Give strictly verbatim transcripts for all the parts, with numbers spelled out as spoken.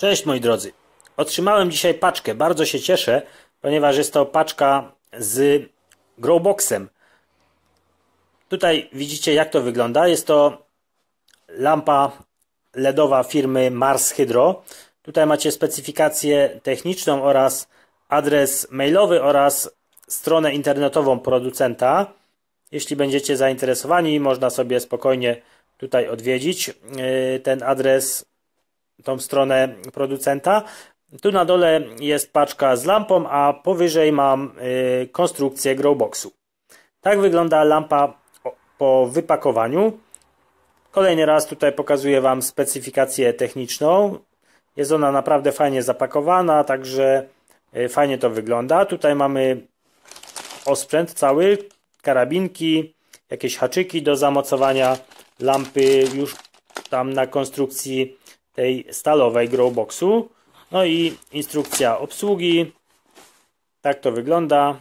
Cześć moi drodzy, otrzymałem dzisiaj paczkę, bardzo się cieszę, ponieważ jest to paczka z Growboxem. Tutaj widzicie, jak to wygląda, jest to lampa ledowa firmy Mars Hydro. Tutaj macie specyfikację techniczną oraz adres mailowy oraz stronę internetową producenta. Jeśli będziecie zainteresowani, można sobie spokojnie tutaj odwiedzić ten adres, tą stronę producenta. Tu na dole jest paczka z lampą, a powyżej mam y, konstrukcję Growboxu. Tak wygląda lampa po wypakowaniu. Kolejny raz tutaj pokazuję Wam specyfikację techniczną. Jest ona naprawdę fajnie zapakowana, także y, fajnie to wygląda. Tutaj mamy osprzęt cały, karabinki, jakieś haczyki do zamocowania lampy już tam na konstrukcji tej stalowej Growboxu. No i instrukcja obsługi. Tak to wygląda.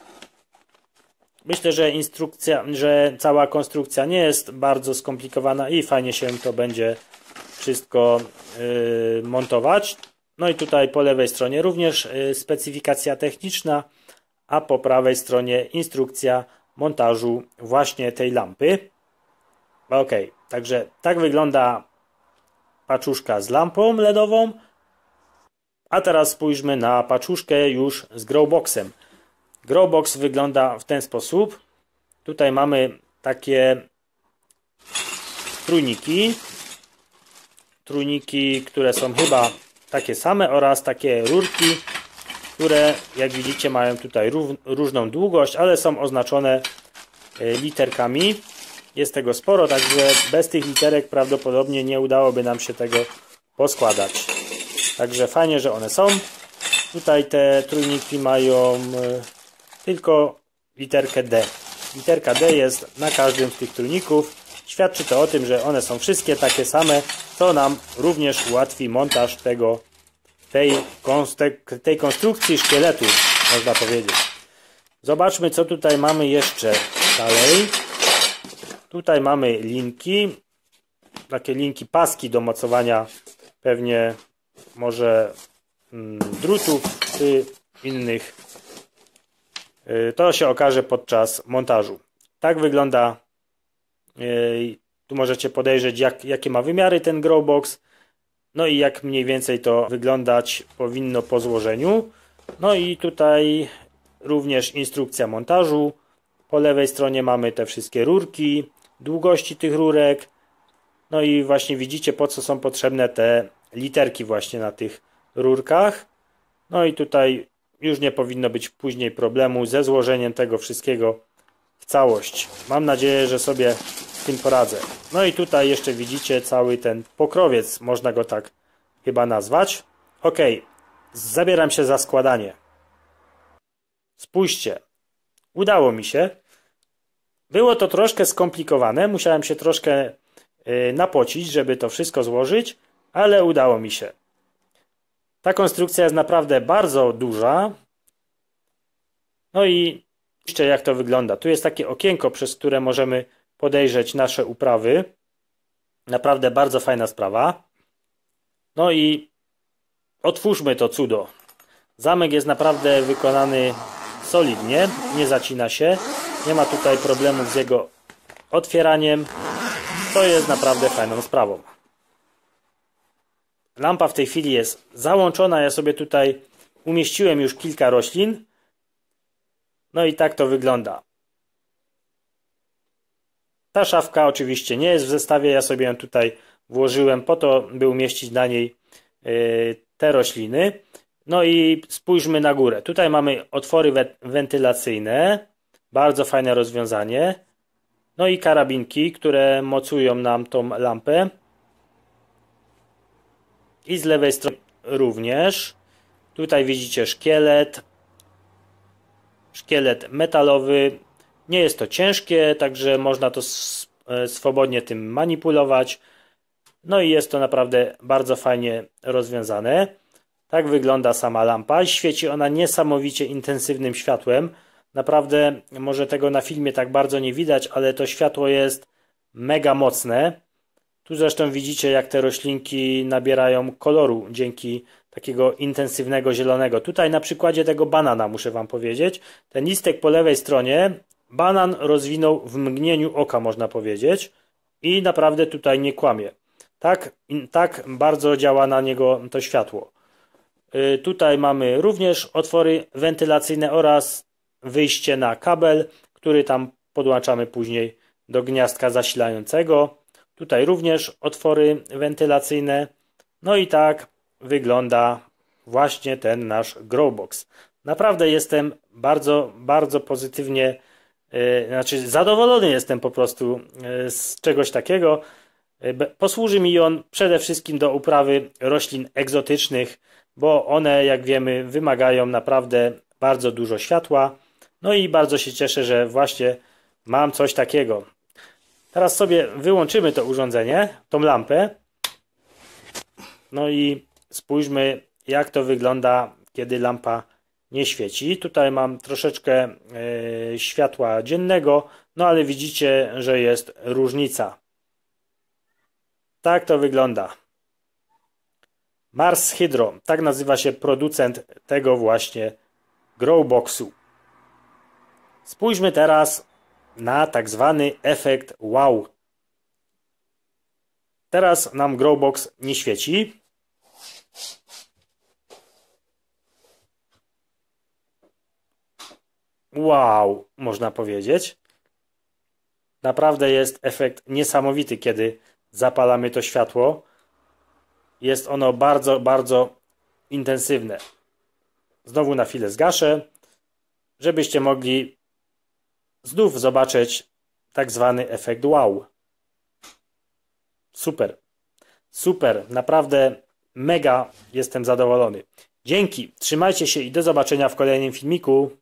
Myślę, że instrukcja, że cała konstrukcja nie jest bardzo skomplikowana i fajnie się to będzie wszystko yy, montować. No i tutaj po lewej stronie również yy, specyfikacja techniczna, a po prawej stronie instrukcja montażu właśnie tej lampy. Ok, także tak wygląda paczuszka z lampą ledową. A teraz spójrzmy na paczuszkę już z Growboxem. Growbox wygląda w ten sposób. Tutaj mamy takie trójniki. Trójniki, które są chyba takie same oraz takie rurki, które jak widzicie mają tutaj różną długość, ale są oznaczone literkami. Jest tego sporo, także bez tych literek prawdopodobnie nie udałoby nam się tego poskładać. Także fajnie, że one są. Tutaj te trójniki mają tylko literkę D. Literka D jest na każdym z tych trójników. Świadczy to o tym, że one są wszystkie takie same, co nam również ułatwi montaż tego, tej, tej konstrukcji szkieletu, można powiedzieć. Zobaczmy, co tutaj mamy jeszcze dalej. Tutaj mamy linki, takie linki, paski do mocowania pewnie może mm, drutów czy innych. Yy, to się okaże podczas montażu. Tak wygląda. Yy, tu możecie podejrzeć, jak, jakie ma wymiary ten Growbox. No i jak mniej więcej to wyglądać powinno po złożeniu. No i tutaj również instrukcja montażu. Po lewej stronie mamy te wszystkie rurki, długości tych rurek. No i właśnie widzicie, po co są potrzebne te literki właśnie na tych rurkach. No i tutaj już nie powinno być później problemu ze złożeniem tego wszystkiego w całość. Mam nadzieję, że sobie z tym poradzę. No i tutaj jeszcze widzicie cały ten pokrowiec, można go tak chyba nazwać. Ok, zabieram się za składanie. Spójrzcie, udało mi się. Było to troszkę skomplikowane, musiałem się troszkę yy, napocić, żeby to wszystko złożyć, ale udało mi się. Ta konstrukcja jest naprawdę bardzo duża. No i jeszcze jak to wygląda. Tu jest takie okienko, przez które możemy podejrzeć nasze uprawy. Naprawdę bardzo fajna sprawa. No i otwórzmy to cudo. Zamek jest naprawdę wykonany solidnie, nie zacina się. Nie ma tutaj problemów z jego otwieraniem. To jest naprawdę fajną sprawą. Lampa w tej chwili jest załączona. Ja sobie tutaj umieściłem już kilka roślin. No i tak to wygląda. Ta szafka oczywiście nie jest w zestawie. Ja sobie ją tutaj włożyłem po to, by umieścić na niej yy, te rośliny. No i spójrzmy na górę. Tutaj mamy otwory wentylacyjne. Bardzo fajne rozwiązanie. No i karabinki, które mocują nam tą lampę. I z lewej strony również. Tutaj widzicie szkielet. Szkielet metalowy. Nie jest to ciężkie, także można to swobodnie tym manipulować. No i jest to naprawdę bardzo fajnie rozwiązane. Tak wygląda sama lampa. Świeci ona niesamowicie intensywnym światłem. Naprawdę, może tego na filmie tak bardzo nie widać, ale to światło jest mega mocne. Tu zresztą widzicie, jak te roślinki nabierają koloru dzięki takiego intensywnego zielonego. Tutaj na przykładzie tego banana muszę wam powiedzieć. Ten listek po lewej stronie banan rozwinął w mgnieniu oka, można powiedzieć. I naprawdę tutaj nie kłamie. Tak, tak bardzo działa na niego to światło. Yy, tutaj mamy również otwory wentylacyjne oraz wyjście na kabel, który tam podłączamy później do gniazdka zasilającego. Tutaj również otwory wentylacyjne. No i tak wygląda właśnie ten nasz Growbox. Naprawdę jestem bardzo, bardzo pozytywnie, yy, znaczy zadowolony jestem po prostu yy, z czegoś takiego. Yy, posłuży mi on przede wszystkim do uprawy roślin egzotycznych, bo one, jak wiemy, wymagają naprawdę bardzo dużo światła. No i bardzo się cieszę, że właśnie mam coś takiego. Teraz sobie wyłączymy to urządzenie, tą lampę. No i spójrzmy, jak to wygląda, kiedy lampa nie świeci. Tutaj mam troszeczkę yy, światła dziennego, no ale widzicie, że jest różnica. Tak to wygląda. Mars Hydro, tak nazywa się producent tego właśnie Growboxu. Spójrzmy teraz na tak zwany efekt wow. Teraz nam Growbox nie świeci. Wow, można powiedzieć. Naprawdę jest efekt niesamowity, kiedy zapalamy to światło. Jest ono bardzo, bardzo intensywne. Znowu na chwilę zgaszę, żebyście mogli znów zobaczyć tak zwany efekt wow. Super. Super. Naprawdę mega jestem zadowolony. Dzięki. Trzymajcie się i do zobaczenia w kolejnym filmiku.